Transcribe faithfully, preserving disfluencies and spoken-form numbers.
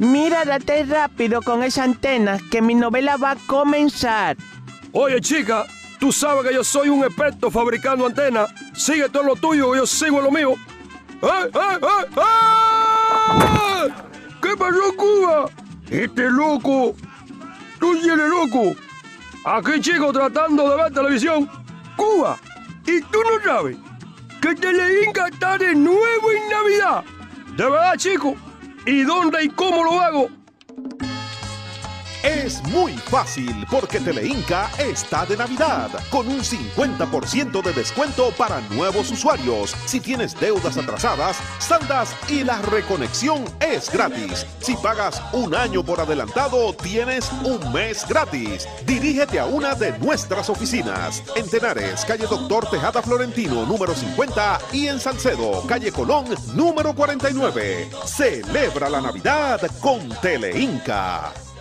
Mira, date rápido con esa antena, que mi novela va a comenzar. Oye, chica, tú sabes que yo soy un experto fabricando antenas. Sigue todo lo tuyo, yo sigo lo mío. ¡Eh, eh, eh, eh! ¿Qué pasó, Cuba? Este loco. Tú eres loco. Aquí, chico, tratando de ver televisión. Cuba. ¿Y tú no sabes que Teleinca está de nuevo en Navidad? De verdad, chico. ¿Y dónde y cómo lo hago? Es muy fácil porque Teleinca está de Navidad con un cincuenta por ciento de descuento para nuevos usuarios. Si tienes deudas atrasadas, saldas y la reconexión es gratis. Si pagas un año por adelantado, tienes un mes gratis. Dirígete a una de nuestras oficinas. En Tenares, calle Doctor Tejada Florentino, número cincuenta, y en Salcedo, calle Colón, número cuarenta y nueve. Celebra la Navidad con Teleinca.